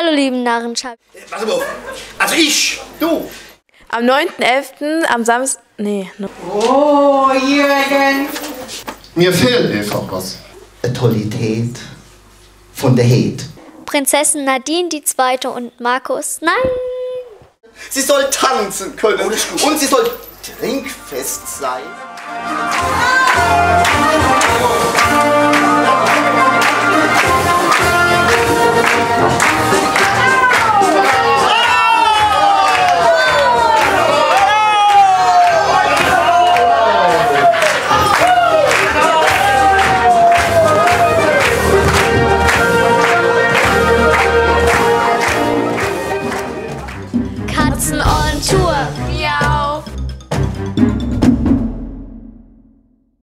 Hallo, lieben Narrenschab. Pass mal auf. Also ich, du. Am 9.11. am Samstag. Nee. Oh, Jürgen. Mir fehlt einfach was. Eine Tollität von der Heid. Prinzessin Nadine die Zweite und Markus. Nein! Sie soll tanzen können und sie soll trinkfest sein.